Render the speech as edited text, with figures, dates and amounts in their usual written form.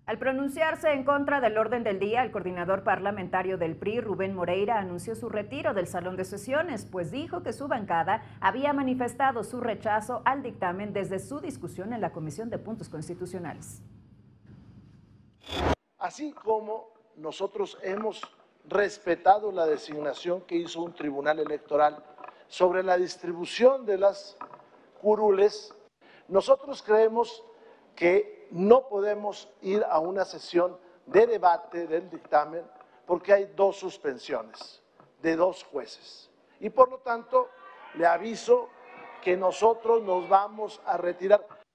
Al pronunciarse en contra del orden del día, el coordinador parlamentario del PRI, Rubén Moreira, anunció su retiro del salón de sesiones, pues dijo que su bancada había manifestado su rechazo al dictamen desde su discusión en la Comisión de Puntos Constitucionales. Así como nosotros hemos respetado la designación que hizo un tribunal electoral sobre la distribución de las curules, nosotros creemos que no podemos ir a una sesión de debate del dictamen porque hay dos suspensiones de dos jueces. Y por lo tanto, le aviso que nosotros nos vamos a retirar.